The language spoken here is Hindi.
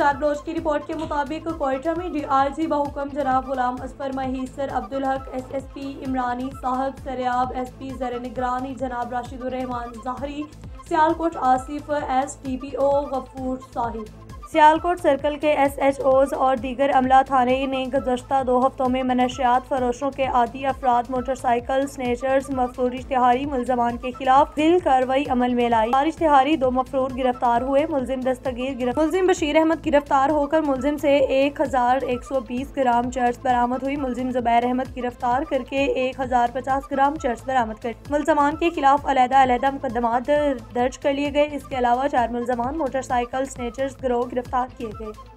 निशात बलोच की रिपोर्ट के मुताबिक कोयटा में DRG बहुकम जनाब गुलाम असफर महीसर अब्दुल हक SSP इमरानी साहब सरेआब SP ज़र निगरानी जनाब राशिदुर रहमान ज़ाहरी सियालकोट आसिफ SDPO गफूर साहिब सियालकोट सर्कल के SHOs और दीगर अमला थाने ने गुज़श्ता 2 हफ्तों में मनशियात फरोशों के आदी अफराद मोटरसाइकिल स्नेचर्स मफरूर इश्तिहारी मुलजमान के खिलाफ दिल कार्रवाई अमल में लाई। इश्तिहारी 2 मफरूर गिरफ्तार हुए। मुलजिम बशीर अहमद गिरफ्तार होकर मुलजिम से 1120 ग्राम चर्च बरामद हुई। मुलजिम जुबैर अहमद गिरफ्तार करके 1050 ग्राम चर्च बरामद कर मुलजमान के खिलाफ अलहदा मुकदमात दर्ज कर लिए गए। इसके अलावा 4 मुलजमान मोटरसाइकिल स्नेचर्स गिरोह गिरफ्तार किए गए।